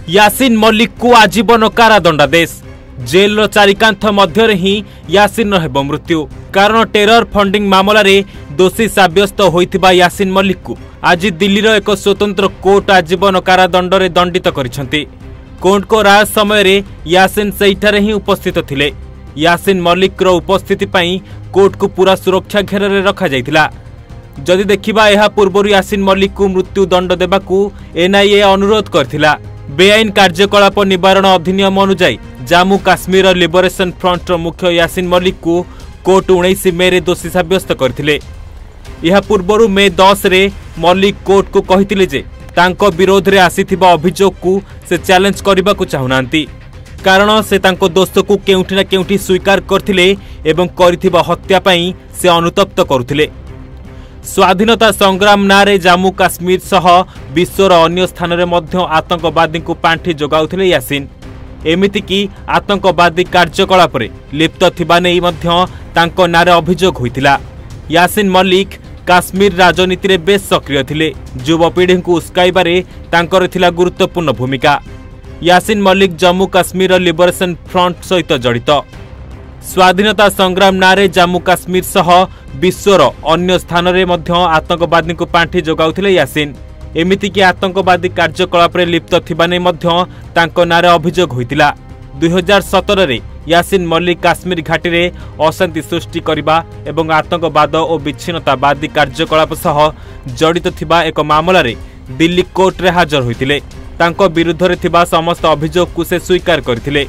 यासीन मल्लिक को आजीवन कारादंडादेश। जेल चारिकांथ मध्य ही यासीन हेबो मृत्यु। कारण टेरर फंडिंग मामला रे दोषी साब्यस्त होइथिबा यासीन मल्लिक को आज दिल्ली रो एक स्वतंत्र कोर्ट आजीवन कारादंड रे दंडित करिसेंती। कोर्ट को राय समय रे यासीन सेठारे ही उपस्थित थिले। यासीन मल्लिक रो उपस्थिति पई कोर्ट को पूरा सुरक्षा घेर रे रखा जाइथिला। जदि देखिबा एहा पूर्व यासीन मल्लिक को मृत्यु दंड देबाकू एनआईए अनुरोध करथिला। बेआईन कार्यकलाप निवारण अधिनियम अनुसार जम्मू काश्मीर लिबरेशन फ्रंट मुख्य यासीन मल्लिक को कोर्ट 19 मे रे दोषी साब्यस्त करथिले। यह पूर्व मे 10 रे मल्लिक कोर्ट को कहिथिले जे तांको विरोध रे आसीथिबा अभियोग को से चैलेंज करबा को चाहुनांती। कारण से तांको दोष को केउठी ना केउठी स्वीकार करथिले एवं करिथिबा हत्या पई से अनुतप्त करुथिले। स्वाधीनता संग्राम नारे जम्मू काश्मीर सह विश्वर अन्य स्थान रे मध्य आतंकवादी को पांठी जोगाउथिले यासीन। एमिति की आतंकवादी कार्यकलाप रे लिप्त थिबा नै मध्य तांको नारे अभियोग होइतिला। यासीन मल्लिक काश्मीर राजनीति रे बेस सक्रिय थिले। युवपीढ़ी को उस्काइबारे तांकर थिला गुरुत्वपूर्ण भूमिका। यासीन मल्लिक जम्मू काश्मीर लिबरेशन फ्रंट सहित जड़ित। स्वाधीनता संग्राम नारे जम्मू काश्मीर सह विश्वर अन्य स्थान रे मध्य आतंकवादी को पांठी जोगाउथिले यासीन। एमिति की आतंकवादी कार्यकलाप रे लिप्त थिबा नै मध्य तांको नारे अभियोग होइतिला। 2017 रे यासीन मल्लिक काश्मीर घाटी रे अशांति सृष्टि करिबा एवं आतंकवाद और विच्छिन्नतावादी कार्यकलाप सह जड़ित थिबा एक मामला रे दिल्ली कोर्ट रे हाजर होइतिले। तांको विरुद्ध रे थिबा समस्त अभियोग को से स्वीकार करथिले।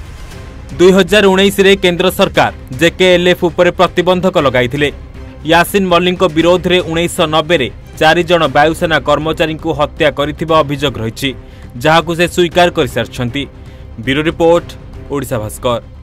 2019 रे केंद्र सरकार जेकेएलएफ उपरे प्रतिबंधक लगाइथिले। यासीन मल्लिक विरोध रे 1990 रे 4 जन वायुसेना कर्मचारी को हत्या करिथिबा अभियोग रहिछि, जहाकु से स्वीकार करि सारछंती। Bureau report, Odisha Bhaskar.